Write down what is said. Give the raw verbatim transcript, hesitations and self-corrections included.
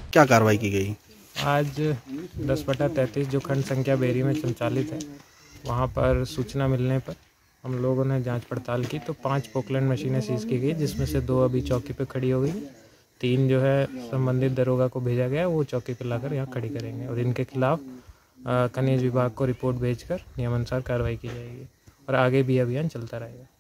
क्या कार्रवाई की गई? आज दस बटा तैंतीस जो खंड संख्या बेरी में संचालित है, वहाँ पर सूचना मिलने पर हम लोगों ने जांच पड़ताल की तो पांच पोकलैंड मशीनें सीज की गई, जिसमें से दो अभी चौकी पे खड़ी हो गई, तीन जो है संबंधित दरोगा को भेजा गया, वो चौकी पे लाकर यहाँ खड़ी करेंगे और इनके खिलाफ खनिज विभाग को रिपोर्ट भेजकर नियमानुसार कार्रवाई की जाएगी और आगे भी अभियान चलता रहेगा।